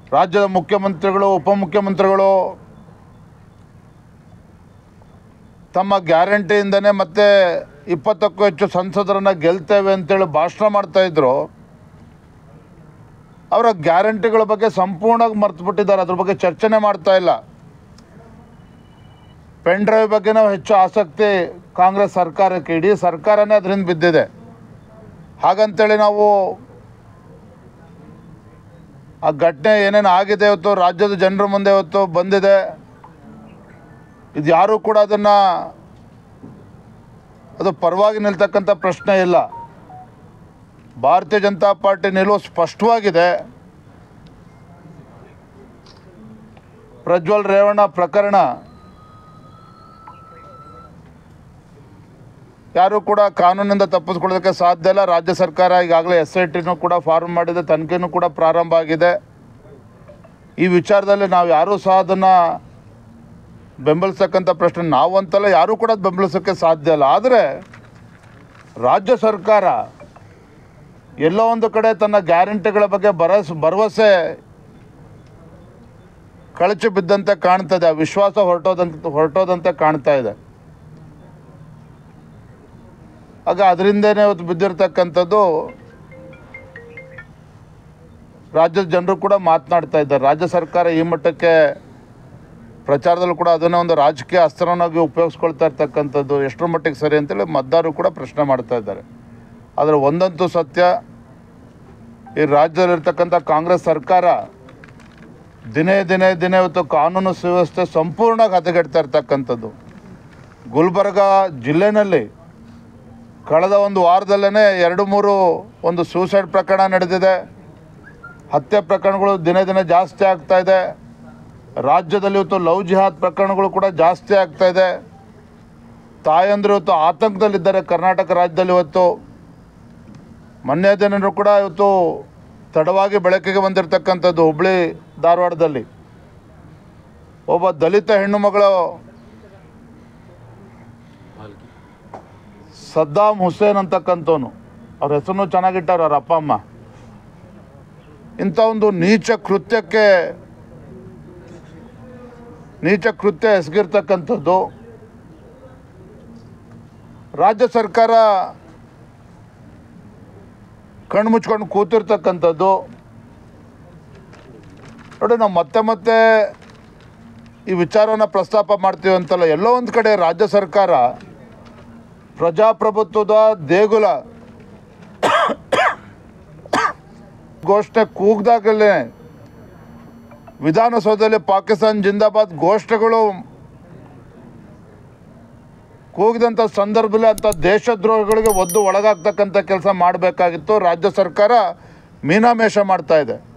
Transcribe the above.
ರಾಜ್ಯದ ಮುಖ್ಯಮಂತ್ರಿಗಳು ಉಪಮುಖ್ಯಮಂತ್ರಿಗಳು ತಮ್ಮ ಗ್ಯಾರಂಟಿಯಿಂದನೇ ಮತ್ತೆ 20ಕ್ಕೂ ಹೆಚ್ಚು ಸಂಸದರನ್ನು ಗೆಲ್ತೇವೆ ಅಂತೇಳಿ ಭಾಷಣ ಮಾಡ್ತಾಯಿದ್ರು. ಅವರ ಗ್ಯಾರಂಟಿಗಳ ಬಗ್ಗೆ ಸಂಪೂರ್ಣವಾಗಿ ಮರ್ತುಬಿಟ್ಟಿದ್ದಾರೆ. ಅದ್ರ ಬಗ್ಗೆ ಚರ್ಚೆನೇ ಮಾಡ್ತಾ ಇಲ್ಲ. ಪೆನ್ ಡ್ರೈವ್ ಬಗ್ಗೆ ನಾವು ಹೆಚ್ಚು ಆಸಕ್ತಿ ಕಾಂಗ್ರೆಸ್ ಸರ್ಕಾರಕ್ಕೆ, ಇಡೀ ಸರ್ಕಾರನೇ ಅದರಿಂದ ಬಿದ್ದಿದೆ. ಹಾಗಂತೇಳಿ ನಾವು ಆ ಘಟನೆ ಏನೇನು ಆಗಿದೆ ಇವತ್ತು ರಾಜ್ಯದ ಜನರ ಮುಂದೆ ಇವತ್ತು ಬಂದಿದೆ, ಇದು ಯಾರೂ ಕೂಡ ಅದು ಪರವಾಗಿ ನಿಲ್ತಕ್ಕಂಥ ಪ್ರಶ್ನೆ ಇಲ್ಲ. ಭಾರತೀಯ ಜನತಾ ಪಾರ್ಟಿ ನಿಲುವು ಸ್ಪಷ್ಟವಾಗಿದೆ. ಪ್ರಜ್ವಲ್ ರೇವಣ್ಣ ಪ್ರಕರಣ ಯಾರೂ ಕೂಡ ಕಾನೂನಿಂದ ತಪ್ಪಿಸ್ಕೊಳ್ಳೋದಕ್ಕೆ ಸಾಧ್ಯ ಇಲ್ಲ. ರಾಜ್ಯ ಸರ್ಕಾರ ಈಗಾಗಲೇ SITನೂ ಕೂಡ ಫಾರ್ಮ್ ಮಾಡಿದೆ, ತನಿಖೆನೂ ಕೂಡ ಪ್ರಾರಂಭ ಆಗಿದೆ. ಈ ವಿಚಾರದಲ್ಲಿ ನಾವು ಯಾರೂ ಸಹ ಅದನ್ನು ಬೆಂಬಲಿಸ್ತಕ್ಕಂಥ ಪ್ರಶ್ನೆ ನಾವಂತಲ್ಲ, ಯಾರೂ ಕೂಡ ಬೆಂಬಲಿಸೋಕ್ಕೆ ಸಾಧ್ಯ ಇಲ್ಲ. ಆದರೆ ರಾಜ್ಯ ಸರ್ಕಾರ ಎಲ್ಲೋ ಒಂದು ಕಡೆ ತನ್ನ ಗ್ಯಾರಂಟಿಗಳ ಬಗ್ಗೆ ಭರವಸೆ ಕಳಚಿ ಬಿದ್ದಂತೆ ಕಾಣ್ತದೆ, ಆ ವಿಶ್ವಾಸ ಹೊರಟೋದಂತೆ ಕಾಣ್ತಾ ಇದೆ. ಆಗ ಅದರಿಂದನೇ ಇವತ್ತು ಬಿದ್ದಿರ್ತಕ್ಕಂಥದ್ದು ರಾಜ್ಯದ ಜನರು ಕೂಡ ಮಾತನಾಡ್ತಾ ಇದ್ದಾರೆ. ರಾಜ್ಯ ಸರ್ಕಾರ ಈ ಮಟ್ಟಕ್ಕೆ ಪ್ರಚಾರದಲ್ಲೂ ಕೂಡ ಅದನ್ನೇ ಒಂದು ರಾಜಕೀಯ ಅಸ್ತ್ರನಾಗಿ ಉಪಯೋಗಿಸ್ಕೊಳ್ತಾ ಇರ್ತಕ್ಕಂಥದ್ದು ಎಷ್ಟರ ಮಟ್ಟಿಗೆ ಸರಿ ಅಂತೇಳಿ ಮತದಾರರು ಕೂಡ ಪ್ರಶ್ನೆ ಮಾಡ್ತಾ ಇದ್ದಾರೆ. ಆದರೆ ಒಂದಂತೂ ಸತ್ಯ, ಈ ರಾಜ್ಯದಲ್ಲಿರ್ತಕ್ಕಂಥ ಕಾಂಗ್ರೆಸ್ ಸರ್ಕಾರ ದಿನೇ ಇವತ್ತು ಕಾನೂನು ಸುವ್ಯವಸ್ಥೆ ಸಂಪೂರ್ಣವಾಗಿ ಹದಗೆಡ್ತಾ ಇರ್ತಕ್ಕಂಥದ್ದು. ಗುಲ್ಬರ್ಗ ಜಿಲ್ಲೆಯಲ್ಲಿ ಕಳೆದ ಒಂದು ವಾರದಲ್ಲೇ 2-3 ಒಂದು ಸೂಸೈಡ್ ಪ್ರಕರಣ ನಡೆದಿದೆ. ಹತ್ಯೆ ಪ್ರಕರಣಗಳು ದಿನೇ ಜಾಸ್ತಿ ಆಗ್ತಾ ಇದೆ. ರಾಜ್ಯದಲ್ಲಿ ಇವತ್ತು ಲವ್ ಜಿಹಾದ್ ಪ್ರಕರಣಗಳು ಕೂಡ ಜಾಸ್ತಿ ಆಗ್ತಾ ಇದೆ. ತಾಯಂದಿರು ಇವತ್ತು ಆತಂಕದಲ್ಲಿದ್ದಾರೆ. ಕರ್ನಾಟಕ ರಾಜ್ಯದಲ್ಲಿ ಇವತ್ತು ಮೊನ್ನೆ ದಿನವೂ ಕೂಡ ಇವತ್ತು ತಡವಾಗಿ ಬೆಳಕಿಗೆ ಬಂದಿರತಕ್ಕಂಥದ್ದು ಹುಬ್ಬಳ್ಳಿ ಧಾರವಾಡದಲ್ಲಿ ಒಬ್ಬ ದಲಿತ ಹೆಣ್ಣು ಮಗಳು ಸದ್ದಾಮ್ ಹುಸೇನ್ ಅಂತಕ್ಕಂಥವನು, ಅವ್ರ ಹೆಸರನ್ನು ಚೆನ್ನಾಗಿಟ್ಟಾರ ಅವ್ರ ಅಪ್ಪ ಅಮ್ಮ. ಇಂಥ ಒಂದು ನೀಚ ಕೃತ್ಯ ಎಸಗಿರ್ತಕ್ಕಂಥದ್ದು ರಾಜ್ಯ ಸರ್ಕಾರ ಕಣ್ಣು ಮುಚ್ಕೊಂಡು ಕೂತಿರ್ತಕ್ಕಂಥದ್ದು ನೋಡಿ. ನಾವು ಮತ್ತೆ ಈ ವಿಚಾರವನ್ನು ಪ್ರಸ್ತಾಪ ಮಾಡ್ತೀವಿ ಅಂತಲ್ಲ, ಎಲ್ಲೋ ಒಂದು ಕಡೆ ರಾಜ್ಯ ಸರ್ಕಾರ ಪ್ರಜಾಪ್ರಭುತ್ವದ ದೇಗುಲ ಘೋಷಣೆ ಕೂಗ್ದಾಗಲೇ ವಿಧಾನಸೌಧದಲ್ಲಿ ಪಾಕಿಸ್ತಾನ್ ಜಿಂದಾಬಾದ್ ಘೋಷಣೆಗಳು ಕೂಗಿದಂಥ ಸಂದರ್ಭದಲ್ಲಿ ಅಂಥ ದೇಶದ್ರೋಹಿಗಳಿಗೆ ಒದ್ದು ಒಳಗಾಗ್ತಕ್ಕಂಥ ಕೆಲಸ ಮಾಡಬೇಕಾಗಿತ್ತು. ರಾಜ್ಯ ಸರ್ಕಾರ ಮೀನಾಮೇಷ ಮಾಡ್ತಾ ಇದೆ.